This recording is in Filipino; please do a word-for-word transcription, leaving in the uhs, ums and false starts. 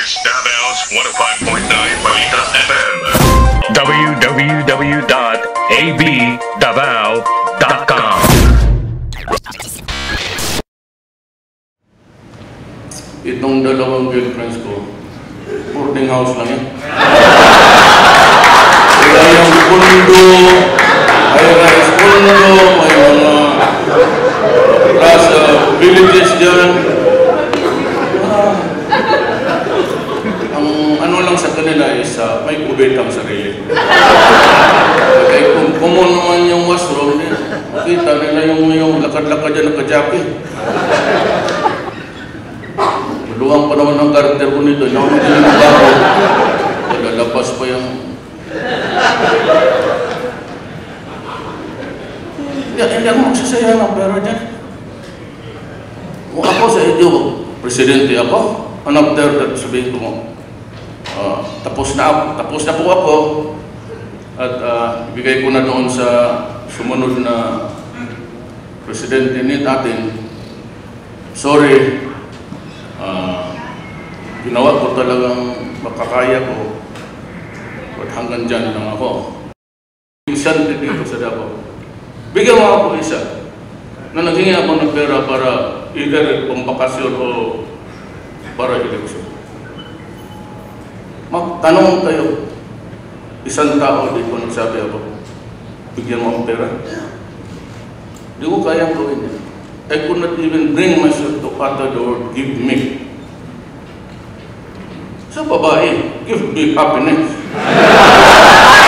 Here's Dabao's one oh five point nine Balita F M. w w w dot a b davao dot com. Itong dalawang girlfriends ko, boarding house lang yan. Kaya yung pundo, may rice pundo, may mga rasa villages dyan. Ah, ang ano lang sa kanila is uh, may kubit ang sarili. Kaya kung common naman yung washroom, makita nila yung, yung lakad-lakad dyan naka-jacket. Luwang pa naman ang karakter ko nito. Hindi ako naging bago. Lalabas pa yung... Hindi, hindi ako magsasaya ng pera dyan. Kung ako sa inyo, presidente ako, and after that, sabihin ko mo, uh, tapos na ako, tapos na po ako, at uh, ibigay ko na doon sa sumunod na presidente natin. Sorry, Uh, ginawa ko talagang makakaya ko at hanggang dyan lang ako. Minsan dito sa Davao, bigyan mo ako isa na naghingi ako ng pera para either pampakasyon o para eleksyon. Magtanong kayo, isang tao dito nagsabi ako, bigyan mo ako pera. Di ko kayang gawin yan. I could not even bring myself to utter the word, give me. Sa babae, give me happiness.